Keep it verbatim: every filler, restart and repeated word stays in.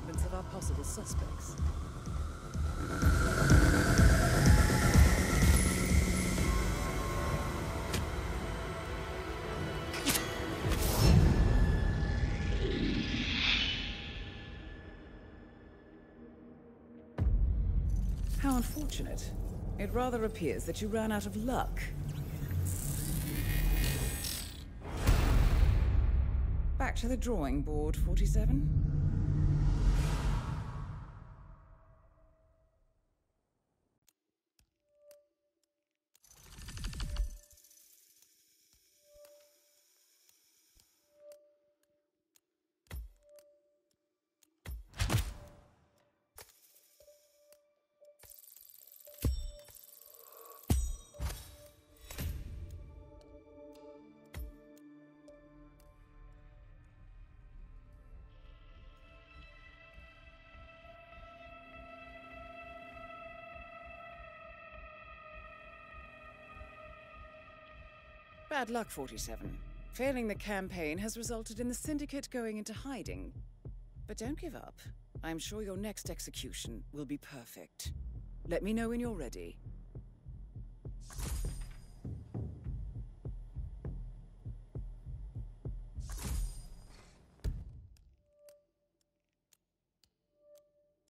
movements of our possible suspects. How unfortunate. It rather appears that you ran out of luck. Back to the drawing board, forty-seven. Bad luck, forty-seven. Failing the campaign has resulted in the Syndicate going into hiding. But don't give up. I'm sure your next execution will be perfect. Let me know when you're ready.